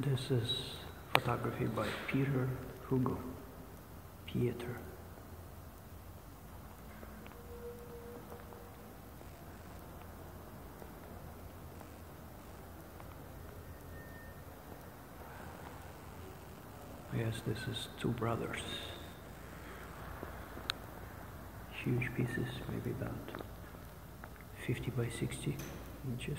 This is photography by Pieter, Hugo, Pieter. Yes, this is two brothers. Huge pieces, maybe about 50 by 60 inches.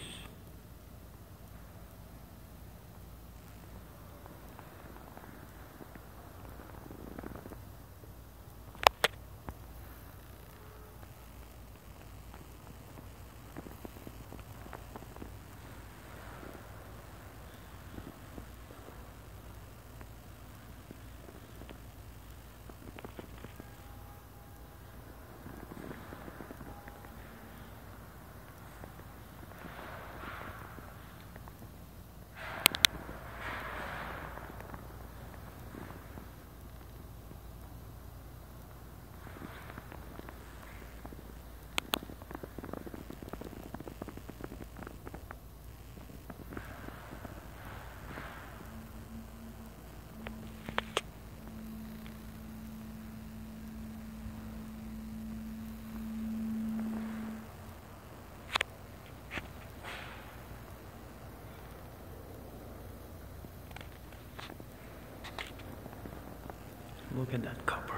Look at that copper.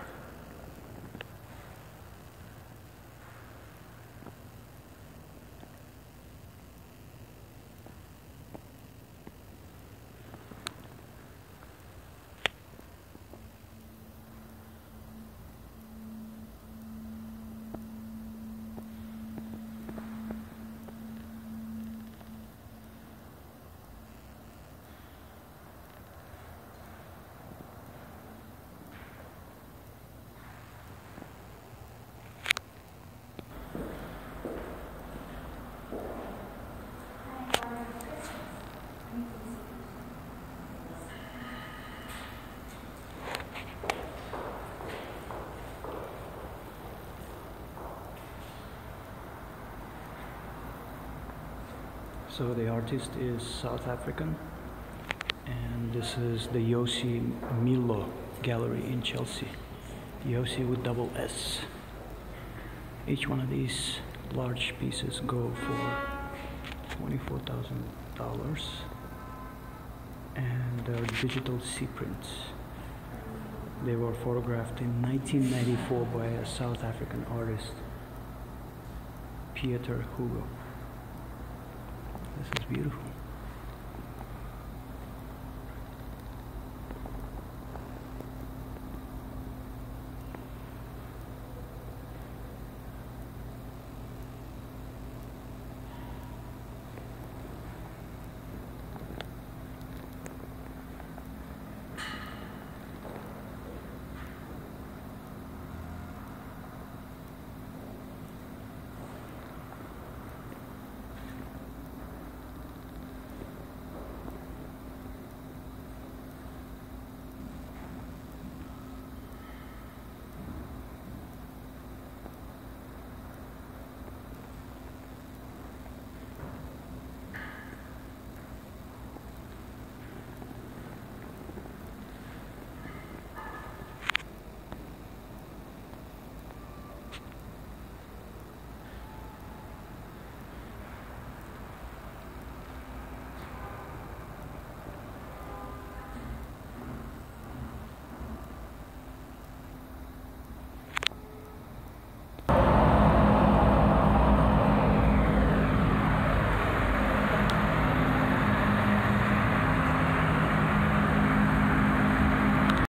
So the artist is South African, and this is the Yossi Milo gallery in Chelsea. Yossi with double S. Each one of these large pieces go for $24,000, and they're digital sea prints. They were photographed in 1994 by a South African artist, Pieter Hugo. This is beautiful.